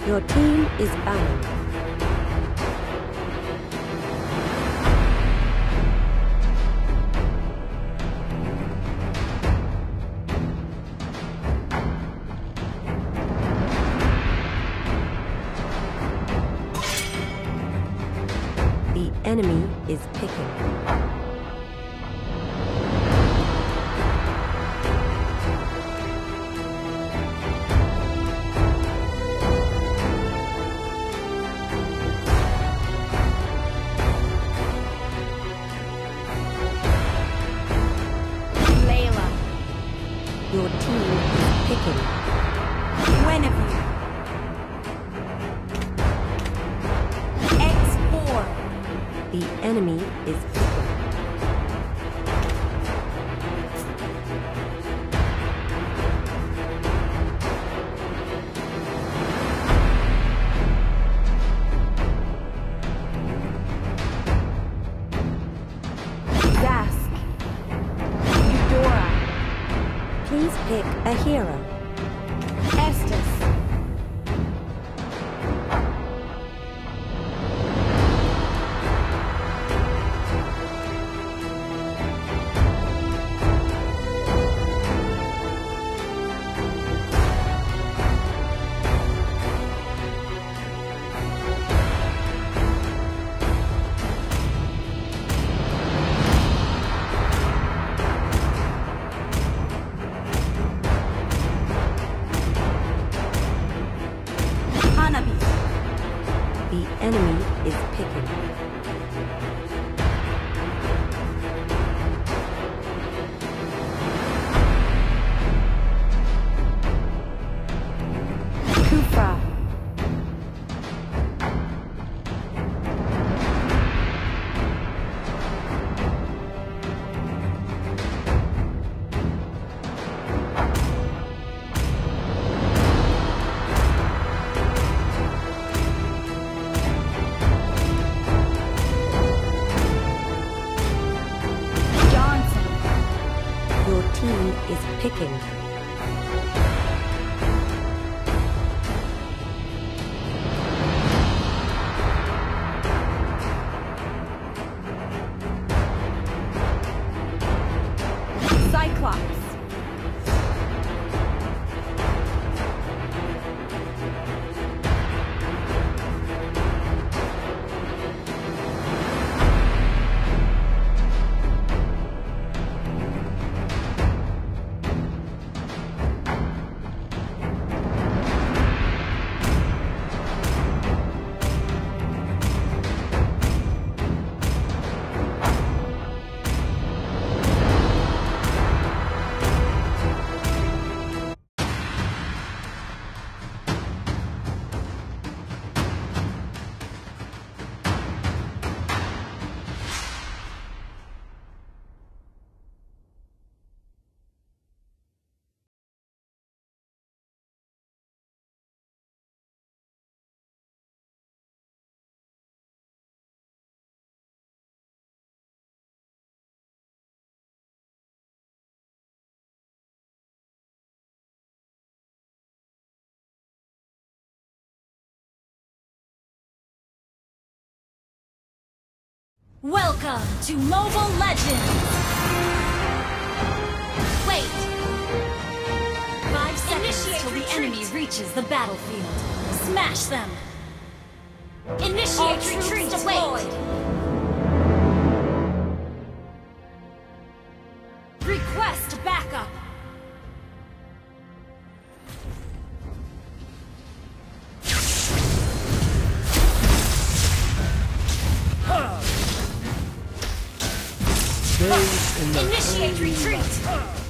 Your team is banning. The enemy is picking. Your team is picking. Guinevere. X4. The enemy is picking. Zask. Eudora. Please pick a hero. Estes. The enemy is picking. Kufra. Your team is picking. Cyclops. Welcome to Mobile Legends! Wait! 5 seconds till the enemy reaches the battlefield. Smash them! Initiate retreat! Wait! Request backup! Initiate retreat!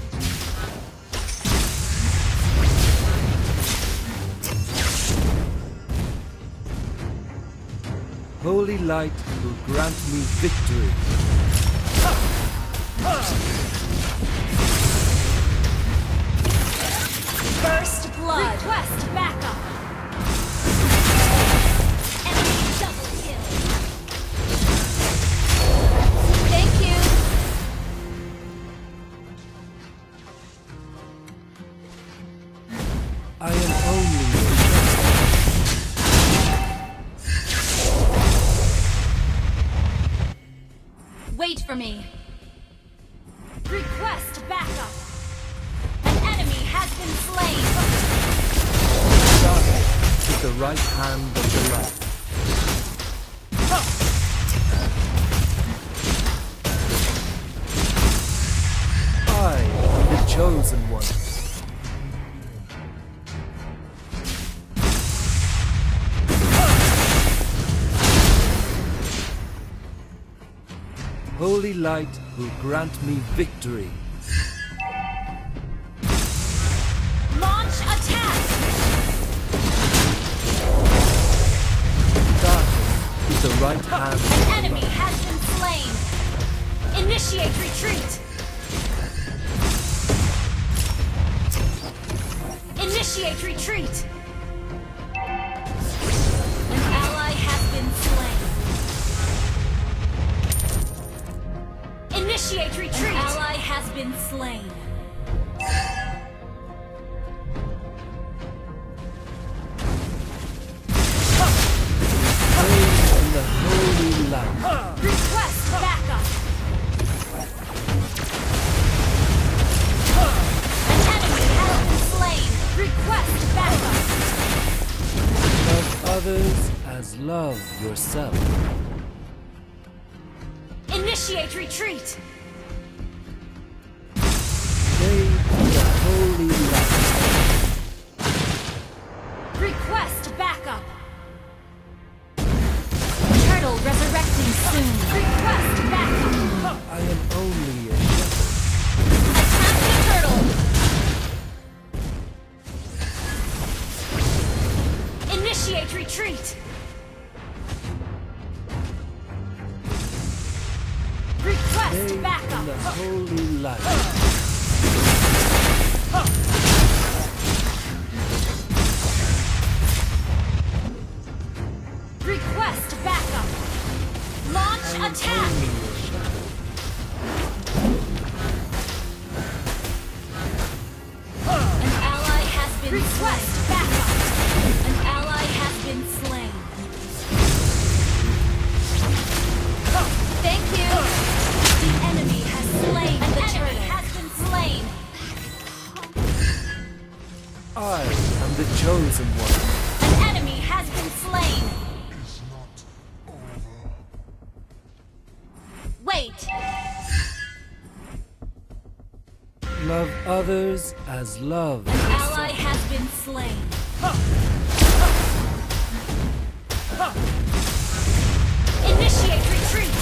Holy light will grant me victory. First blood! Request backup! Enemy double kill! Thank you! I am only me. Request backup. An enemy has been slain. Darkness is the right hand of the light. I am the chosen one. Holy light will grant me victory. Launch attack. Darkness is the right hand of An the enemy light. has been slain. Initiate retreat. Initiate retreat. An ally has been slain. Initiate retreat. An ally has been slain. Praise in the holy light. Request backup. An enemy has been slain. Request backup. Love others as love yourself. Initiate retreat. Bathe in the holy light. Request backup. Turtle resurrecting soon. Request backup. I am only a shepherd. Attack the turtle. Initiate retreat. Request Bathe in backup. the holy light. Request backup. Launch attack. Only a shepherd. An ally has been request backup. An ally has been slain. Thank you. The enemy has slain. The enemy has been slain. I am the chosen one. An enemy has been slain. Wait. Love others as love An ally yourself. has been slain. Initiate retreat.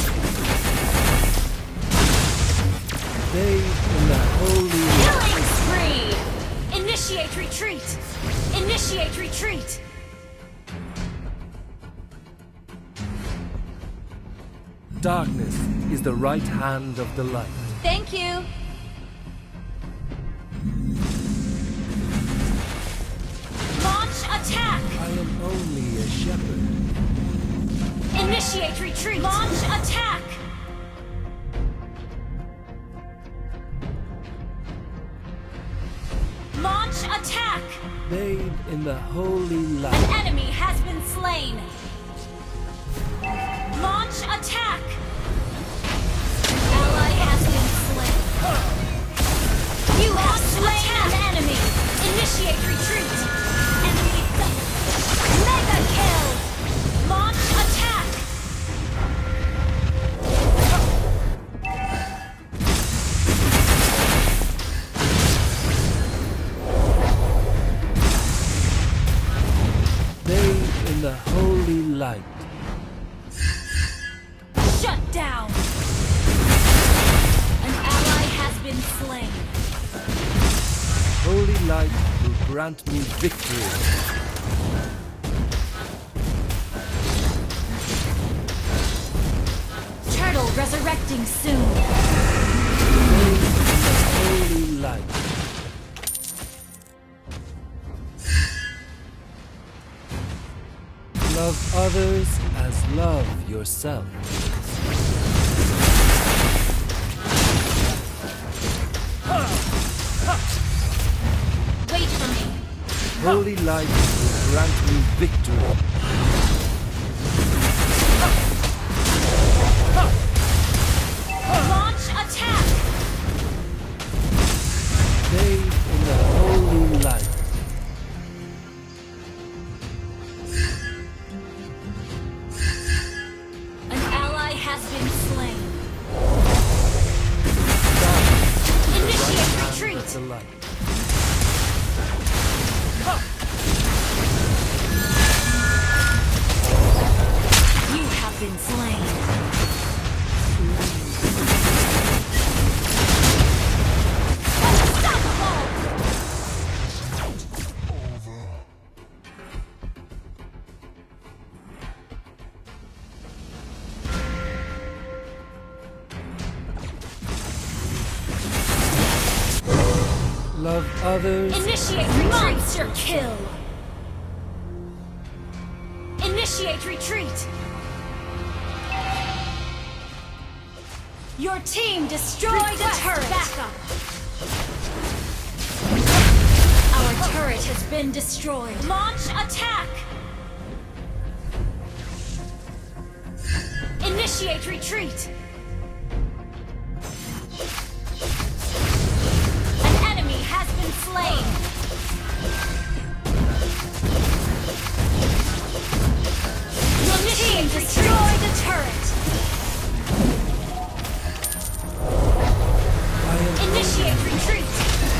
Bathe in the holy light. Killing spree. Initiate retreat. Initiate retreat. Darkness is the right hand of the light. Thank you. Launch attack. I am only a shepherd. Initiate retreat. Launch attack. Launch attack. Bathe in the holy An light. enemy has been slain. Launch attack. An ally has been slain. You have slain an enemy. Initiate retreat. Enemy mega kill. Launch attack. Bathe in the holy light. Shut down. An ally has been slain. Holy light will grant me victory. Turtle resurrecting soon. Bathe in the holy light. Love others as love yourself. Wait for me. Holy light will grant me victory. Launch Bathe in the holy light. An ally has been slain. Initiate retreat. That's the light. You have been slain. Love others. Initiate retreat. Monster kill. Initiate retreat. Your team destroyed a turret. Backup. Our turret has been destroyed. Launch attack. Initiate retreat. Slain. Your team destroyed the turret. Initiate retreat.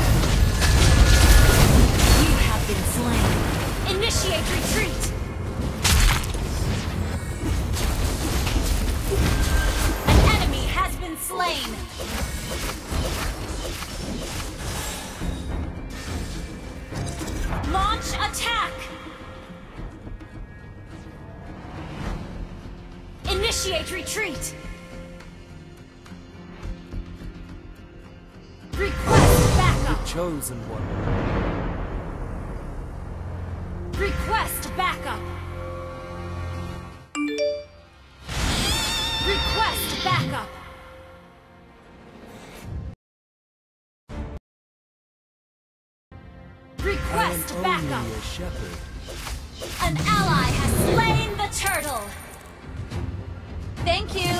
You have been slain. Initiate retreat. An enemy has been slain. Launch attack! Initiate retreat! Request backup! The chosen one. Request backup! Request backup! Request I am backup! only a shepherd. An ally has slain the turtle! Thank you!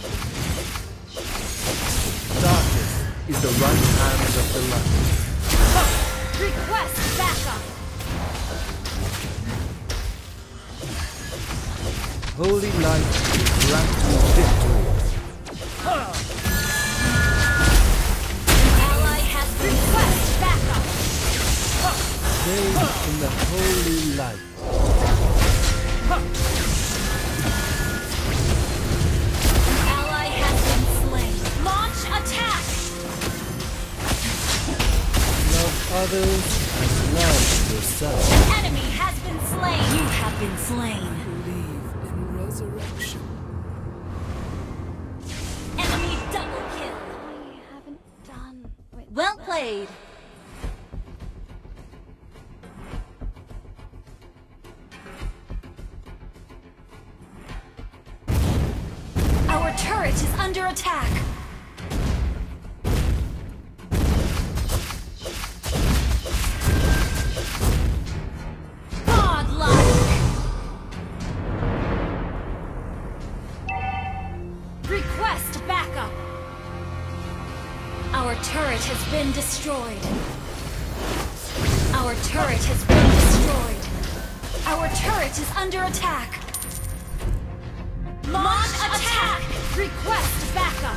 Darkness is the right hand of the light. Request backup! Holy light will grant you victory. An ally has request backup! Bathe in the holy light. An ally has been slain. Launch attack! Love others as love yourself. An enemy has been slain. You have been slain. Believe in resurrection. Enemy double kill. I haven't done with Well played. Our turret is under attack. Godlike. Request backup. Our turret has been destroyed. Our turret has been destroyed. Our turret is under attack. Launch attack! Request backup!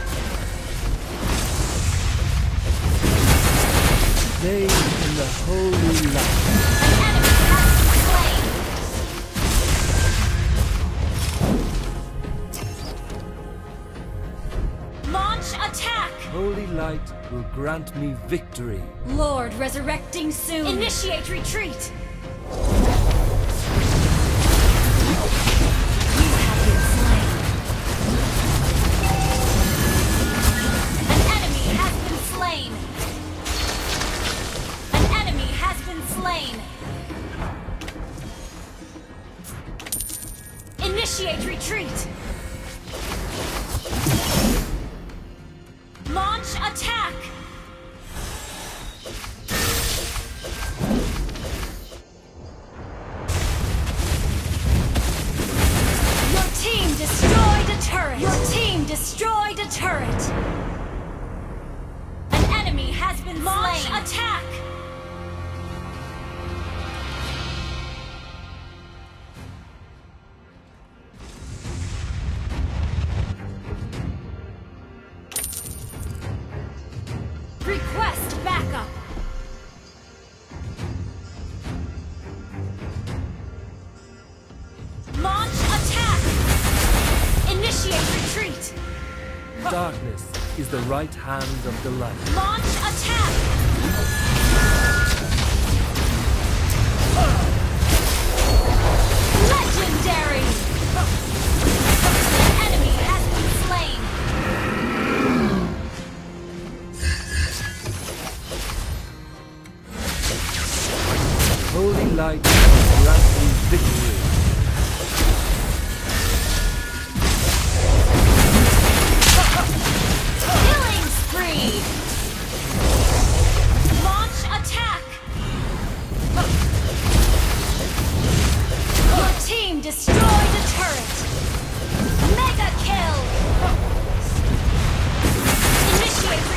Bathe in the holy light. An enemy has been slain! Launch attack! Holy light will grant me victory. Lord resurrecting soon! Initiate retreat! You have been slain! An enemy has been slain! An enemy has been slain! Initiate retreat! Launch attack! Your team destroyed a turret! Your team destroyed a turret! An enemy has been slain! Launch attack! right hand of the light. Launch attack! Legendary! An enemy has been slain! Holy light grant me victory. Killing spree! Launch attack! Your team destroyed a turret! Mega kill! Initiate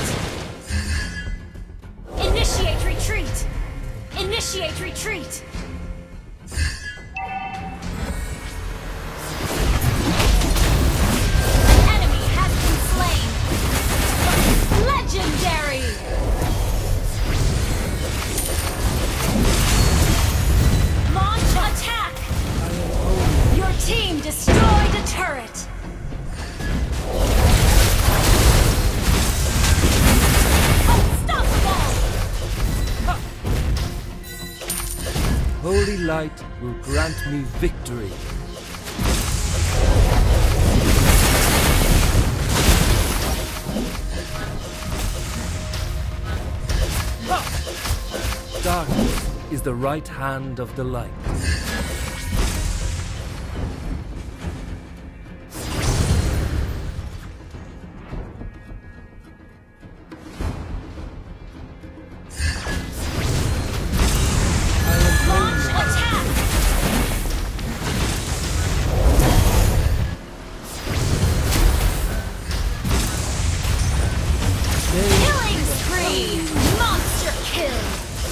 retreat! Initiate retreat! Initiate retreat! An enemy has been slain! Legendary! Launch attack! Your team destroyed a turret! Unstoppable! Holy light will grant me victory. Darkness is the right hand of the light. Launch attack! Killing spree! Monster kill!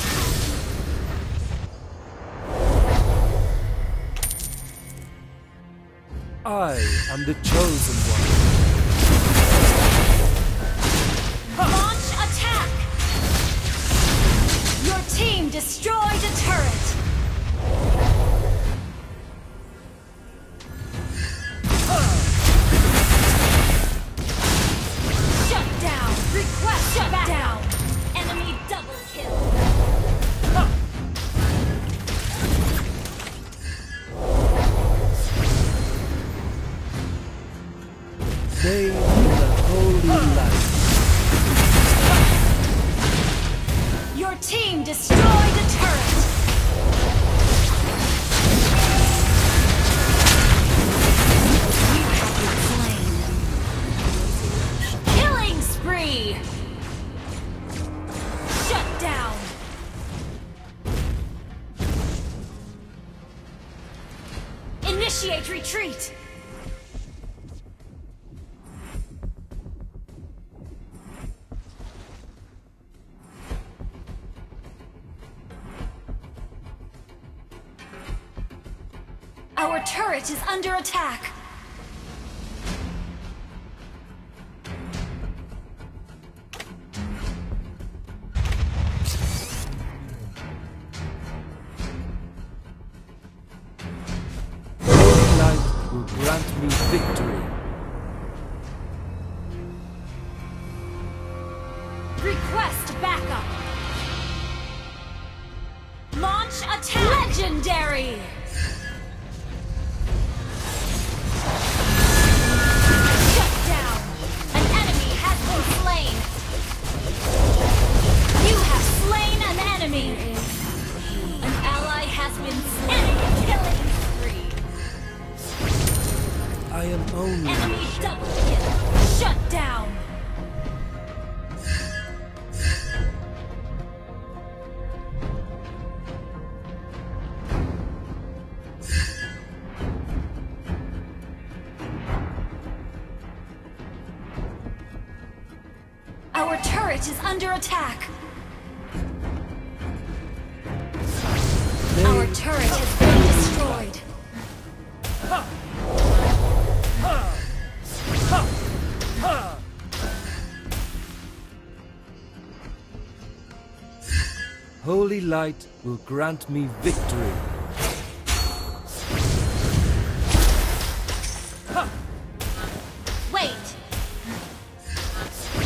I am the chosen one. Launch attack! Your team destroyed a turret! Shut down! Request shut down! Enemy double kill! They in the holy light. Your team destroyed a turret! You have been slain. Killing spree! Shut down! Initiate retreat! Our turret is under attack! Holy light will grant me victory. Request backup! Launch attack! Legendary! Shut down! An enemy has been slain! You have slain an enemy! An ally has been slain! Killing spree! I am only Enemy double kill! Shut down! Our turret is under attack! Our turret has been destroyed! Holy light will grant me victory. Wait!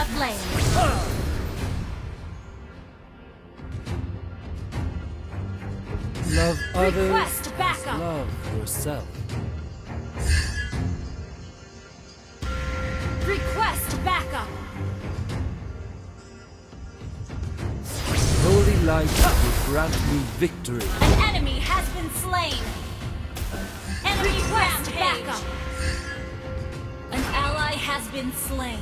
have lain. Love others Request as backup. love yourself. Request backup. Holy light will grant me victory. An enemy has been slain. Enemy request backup. An ally has been slain.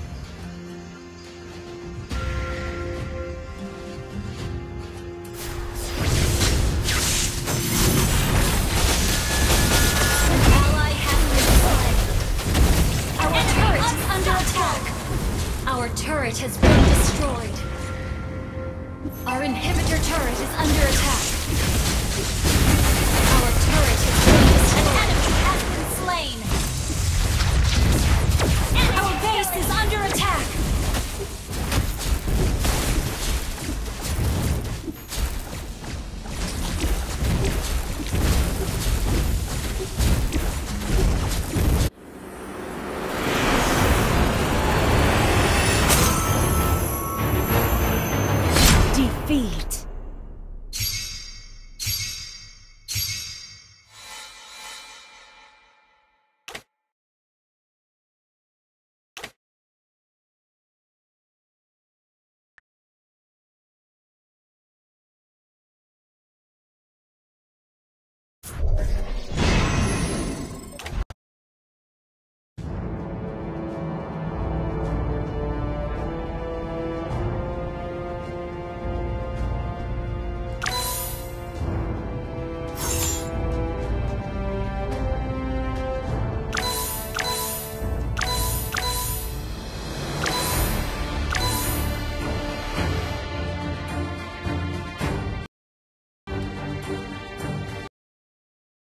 Our turret has been destroyed. Our inhibitor turret is under attack. Our turret has